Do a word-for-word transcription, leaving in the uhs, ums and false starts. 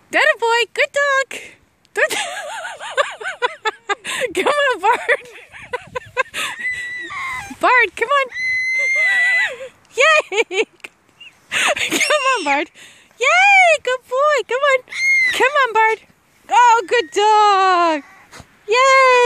That a boy. Good dog. Good. Come on, Bard. Bard, come on. Yay. Come on, Bard. Yay, good boy. Come on. Come on, Bard. Oh, good dog. Yay.